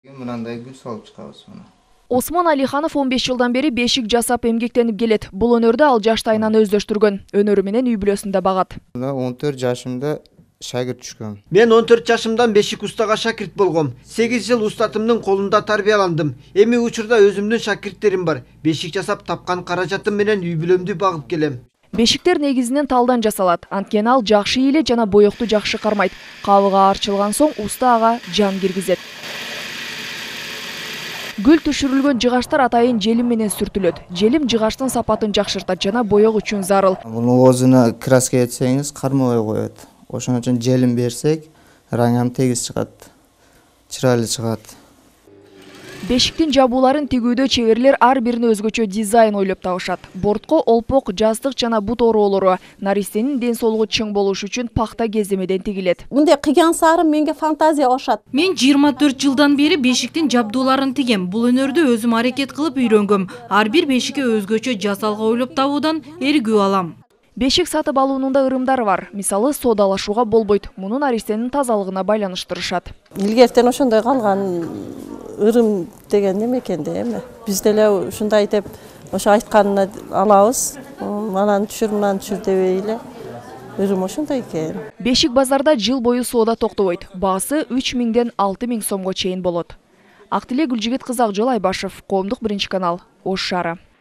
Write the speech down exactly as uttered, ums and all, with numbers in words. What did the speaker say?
Мынандай гүл салып чыгабыз мына. Осман Алиханов он беш жылдан бери бешик жасап эмгектенип келет. Бул өнөрдү ал жаштайынан өздөртүргөн. Өнөрү менен үй бүлөсүндө багат. он төрт жашымда шагирт түшкөм. Мен он төрт жашымдан бешик устага шакирт болгом. сегиз жыл устатымдын колунда тарбияландым. Эми учурда өзүмдүн шакирттерим бар. Бешик жасап тапкан каражатым менен үй бүлөмдү багып келем. Бешиктер негизинен талдан жасалат. Анткени ал жакшы ийиле жана боекту жакшы кармайт. Кабыгы арчылган соң уста ага жан киргизет. Гүл түшүрүлгөн жыгаштар атайын желим менен сүртүлөт. Желим жыгаштын сапатын жакшыртат жана боек үчүн зарыл. Муну өзүнө краска этсеңиз кармабай коет. Ошон үчүн желим берсек, раңам тегиз чыгат. Чырайлуу чыгат. Бешиктин жабууларын тигүүдө чеберлер ар бирине өзгөчө дизайн ойлоп табышат. Бортко олпок, жастык жана бут ороолору, наристенин ден соолугу чың болушу үчүн пахта кеземеден тигилет. Мындай кыйган сары менге фантазия ошат. Мен жыйырма төрт жылдан бери бешиктин жабдууларын тигем. Бул өнөрдү өзүм аракет кылып үйрөнгөм. Ар бир бешикке өзгөчө жасалга ойлоп табуудан эргүү алам. Бешик сатып алуунун ырымдары бар. Мисалы, соодалашууга болбойт. Муну наристенин тазалыгына байланыштырышат. Илгертен ошондой калган ырым деген неме экен да эми. Биз деле ушундай деп ошо айтканына алабыз. Анан түшүр, мынаны түшүр дебей эле. Ырым ошондой экен. Бешик базарда жыл бою соода токтобойт. Баасы үч миңден алты миң сомго чейин болот. Актиле Гүлжигит кызы, Акжол Айбашев, Коомдук биринчи канал, Ош шаары.